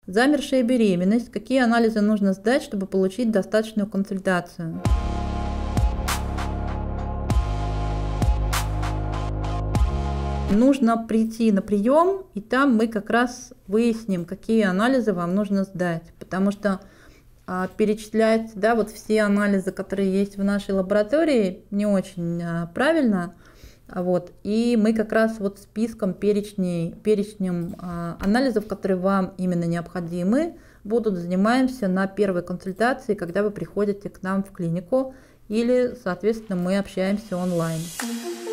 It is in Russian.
Замершая беременность. Какие анализы нужно сдать, чтобы получить достаточную консультацию? Нужно прийти на прием, и там мы как раз выясним, какие анализы вам нужно сдать. Потому что перечислять, да, вот все анализы, которые есть в нашей лаборатории, не очень правильно. Вот. И мы как раз вот списком, перечнем анализов, которые вам именно необходимы, занимаемся на первой консультации, когда вы приходите к нам в клинику, или, соответственно, мы общаемся онлайн.